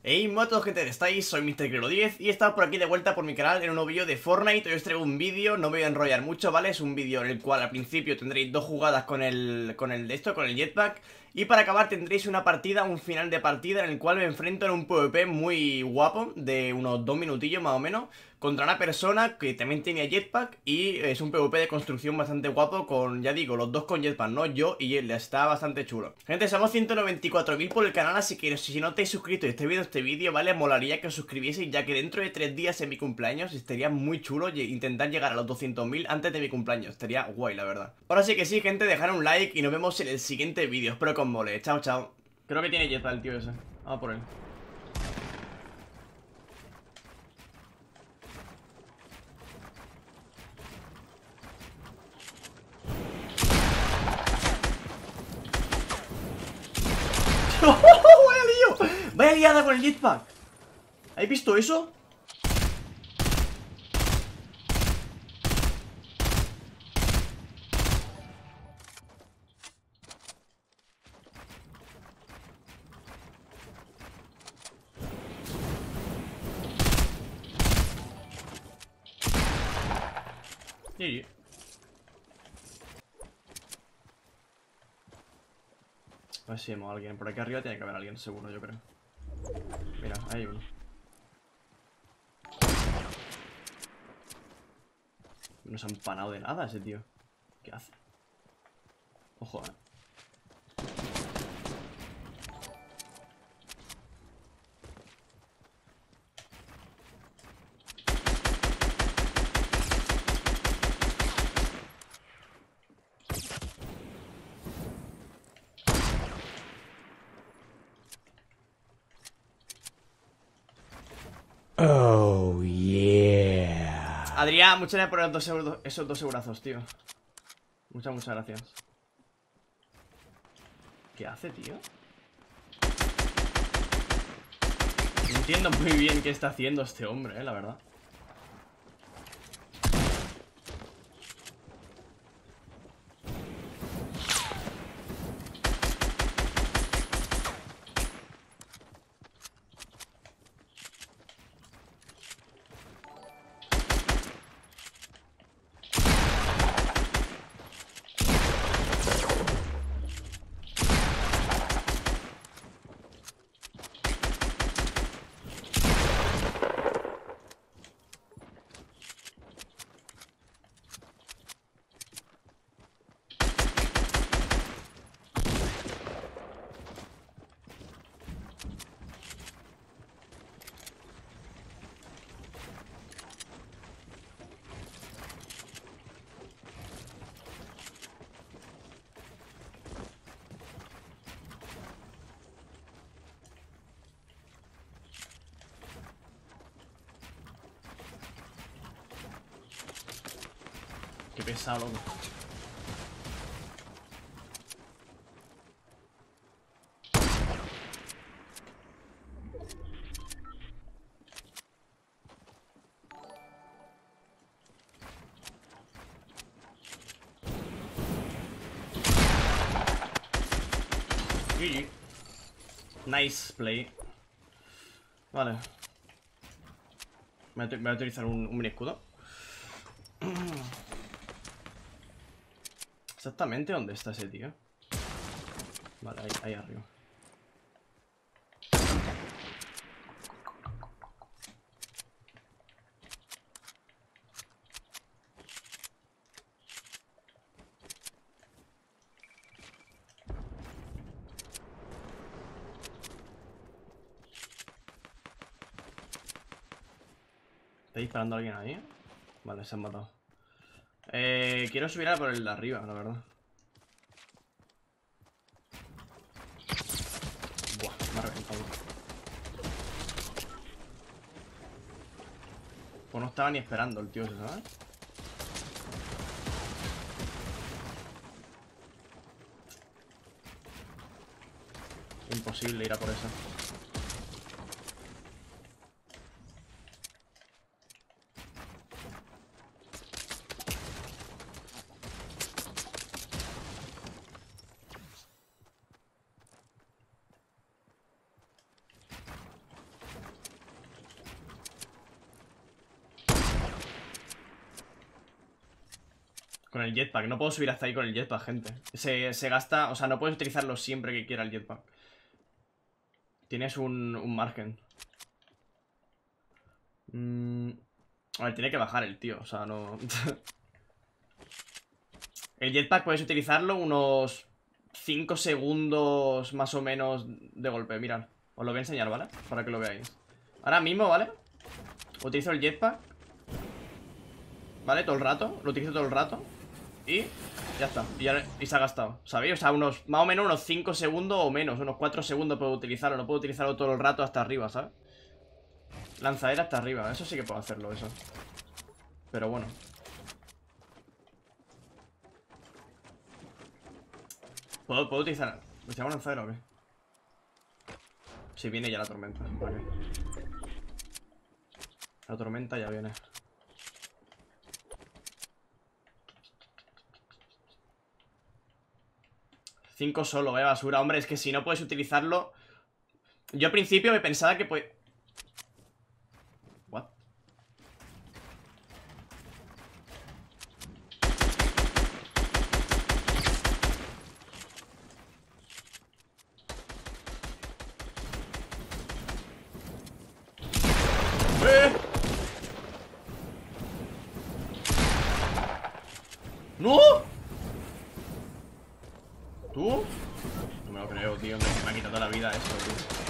Hey, hola a todos, gente, ¿estáis? Soy MrCrero10 y he estado por aquí de vuelta por mi canal en un nuevo vídeo de Fortnite. Hoy os traigo un vídeo, no me voy a enrollar mucho, ¿vale? Es un vídeo en el cual al principio tendréis dos jugadas con el jetpack. Y para acabar tendréis una partida, un final de partida en el cual me enfrento en un PvP muy guapo, de unos 2 minutillos más o menos, contra una persona que también tenía jetpack. Y es un PvP de construcción bastante guapo con, ya digo, los dos con jetpack, ¿no? Yo y él, está bastante chulo. Gente, somos 194.000 por el canal, así que si no estáis suscritos y estáis viendo este vídeo, ¿vale? Molaría que os suscribieseis, ya que dentro de 3 días es mi cumpleaños y estaría muy chulo intentar llegar a los 200.000 antes de mi cumpleaños. Estaría guay, la verdad. Ahora sí que sí, gente, dejar un like y nos vemos en el siguiente vídeo. Espero que os mole. Chao, chao. Creo que tiene jetpack el tío ese. Vamos por él. ¡Vaya lío! ¡Vaya liada con el jetpack! ¿Habéis visto eso? Sí. A ver si vemos a alguien. Por aquí arriba tiene que haber alguien, seguro, yo creo. Mira, ahí hay uno. No se ha empanado de nada ese tío. ¿Qué hace? Ojo, Oh, yeah. Adrián, muchas gracias por esos 2 eurazos, tío. Muchas gracias. ¿Qué hace, tío? No entiendo muy bien qué está haciendo este hombre, la verdad. Qué pesado, loco. GG. Nice play. Vale. Voy a utilizar un mini escudo. Exactamente dónde está ese tío. Vale, ahí arriba. ¿Está disparando a alguien ahí? Vale, se han matado. Quiero subir a por el de arriba, la verdad. Buah, me ha reventado. Pues no estaba ni esperando el tío ese, ¿sabes? Imposible ir a por esa. Con el jetpack, no puedo subir hasta ahí con el jetpack, gente. Se gasta, o sea, no puedes utilizarlo siempre que quiera el jetpack. Tienes un margen. A ver, tiene que bajar el tío, o sea, no... El jetpack puedes utilizarlo unos 5 segundos más o menos de golpe, mirad. Os lo voy a enseñar, ¿vale? Para que lo veáis. Ahora mismo, ¿vale? Utilizo el jetpack, ¿vale? Todo el rato, lo utilizo todo el rato. Y ya está, y se ha gastado, ¿sabéis? O sea, más o menos unos 5 segundos o menos, unos 4 segundos puedo utilizarlo. No puedo utilizarlo todo el rato hasta arriba, ¿sabes? Lanzadera hasta arriba, eso sí que puedo hacerlo, eso. Pero bueno. ¿Puedo utilizar? ¿Utilizamos lanzadera o qué? Si viene ya la tormenta, vale. La tormenta ya viene. Cinco solo, basura. Hombre, es que si no puedes utilizarlo... Yo al principio me pensaba que pues... What? ¡No! ¿Tú? No me lo creo, tío. Me ha quitado toda la vida eso, tío.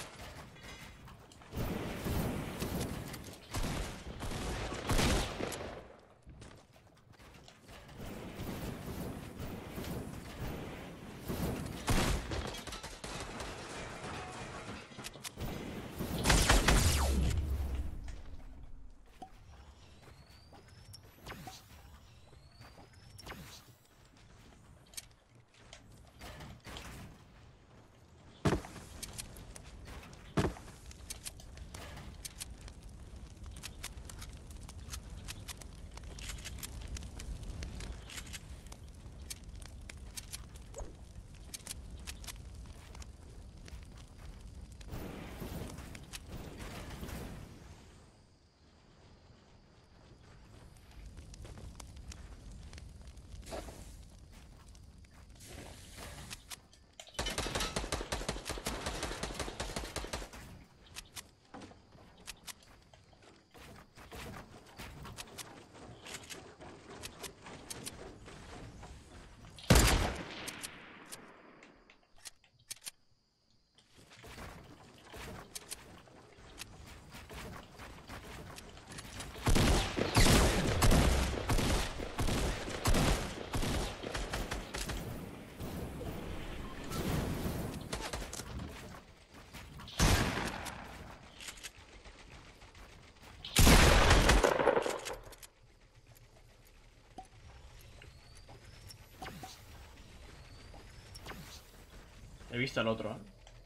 He visto al otro, ¿eh?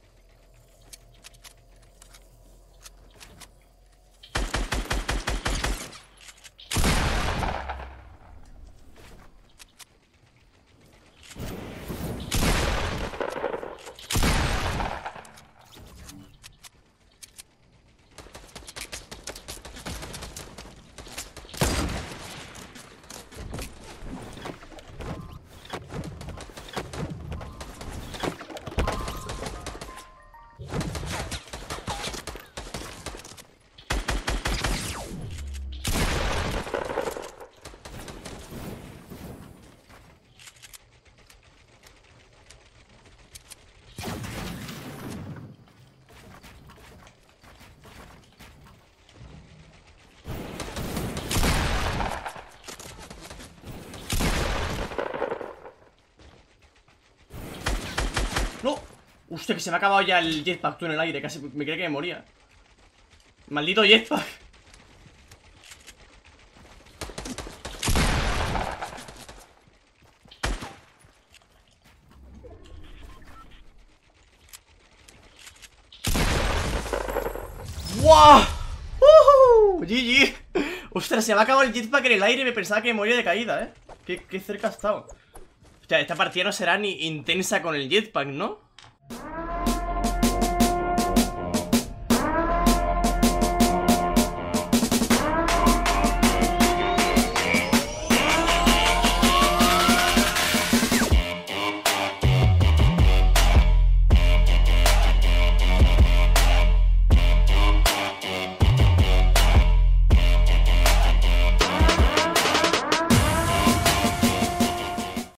¡No! Hostia, que se me ha acabado ya el jetpack tú en el aire. Casi me creía que me moría. Maldito jetpack. ¡Wow! GG. Ostras, se me ha acabado el jetpack en el aire y me pensaba que me moría de caída, ¿eh? Qué cerca ha estado. Hostia, esta partida no será ni intensa con el jetpack, ¿no?